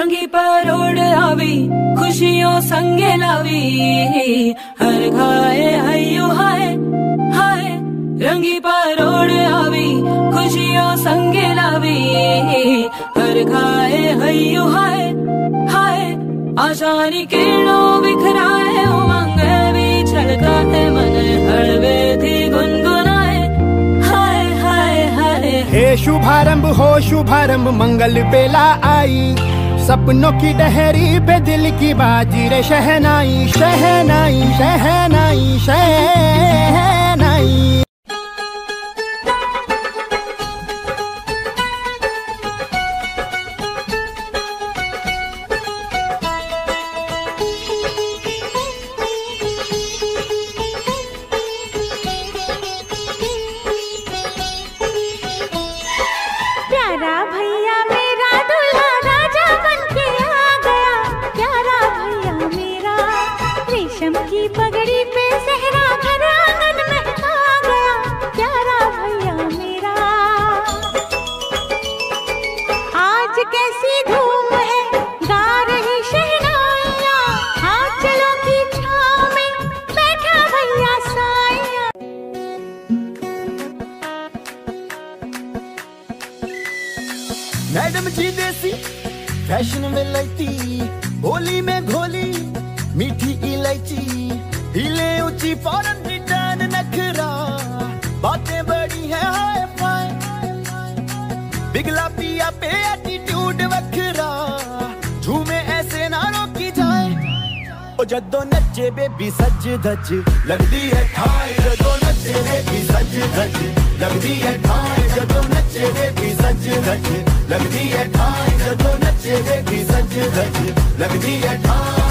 रंगी परोड़ आवी खुशियों संगे लावी, हर घाए हयो हाय हाय। रंगी परोड़ आवी खुशियों संगे लावी, हर घाए हयो हाय हाय। आशानी किरणों बिखराए उमंग भी छलका है मन, हड़वे थी गुनगुनाए हाय हाय हाय। हे शुभारंभ हो शुभारंभ मंगल बेला आई, सपनों की डहरी पे दिल की बाजी रे शहनाई शहनाई शहनाई शहनाई। प्यारा भैया मेरा दूल्हा राजा बनके आ गया, प्यारा भैया मेरा रेशम की पगड़ी पे सहरा घर आंगन में आ गया, प्यारा भैया मेरा। आज कैसी धूम है गा रही शहनाइयाँ, आंचलों की छाँव में बैठा भैया साइयाँ। मैडम जी देसी फैशन में लैती, होली में घोली मीठी इलायची, हिले ऊंची फॉरन रिटर्न नखरा, बातें बड़ी है हाय फाय, बिगला पिया पे एटीट्यूड वखरा, झूमे ऐसे ना रोकी जाए। ओ जदों नचे बेबी सज धज लगदी है ठाई, जदों नचे बेबी सज धज लगदी है ठाई, जदों नचे बेबी सज धज लगदी है ठाई, जदों नचे बेबी सज धज लगदी है ठाई।